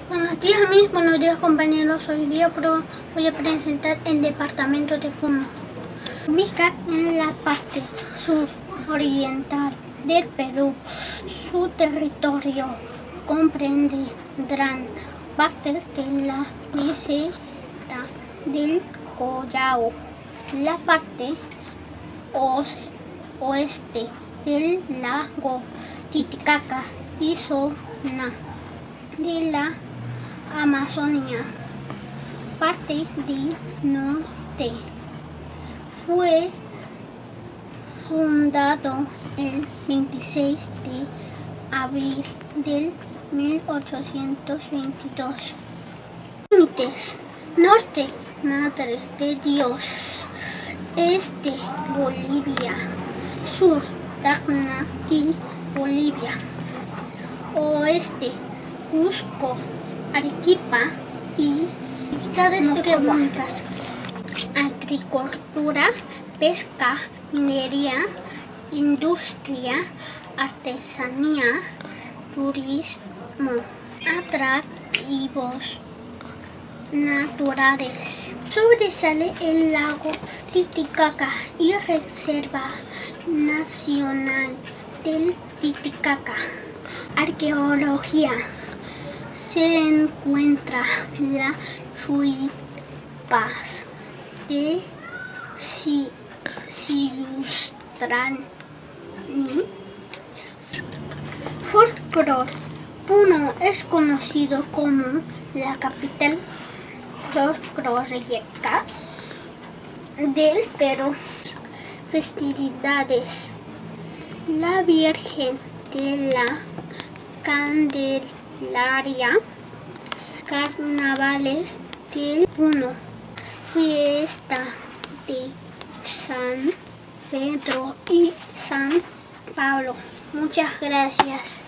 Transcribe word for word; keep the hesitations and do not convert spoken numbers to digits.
Buenos días, mis buenos días, compañeros. Hoy día pro voy a presentar el departamento de Puno. Ubica en la parte suroriental del Perú. Su territorio comprende gran partes de la meseta del Collao, la parte oeste del lago Titicaca y zona de la Amazonía. Parte del norte. Fue fundado el veintiséis de abril del mil ochocientos veintidós. Límites: norte, Madre de Dios; este, Bolivia; sur, Tacna y Bolivia; oeste, Cusco, Arequipa y actividades económicas: agricultura, pesca, minería, industria, artesanía, turismo, atractivos naturales. Sobresale el lago Titicaca y Reserva Nacional del Titicaca. Arqueología: se encuentra la chuipas de Siustrani. Folclore: Puno es conocido como la capital folclórica del Perú. Festividades: la Virgen de la Candelaria, carnavales del Puno, fiesta de San Pedro y San Pablo. Muchas gracias.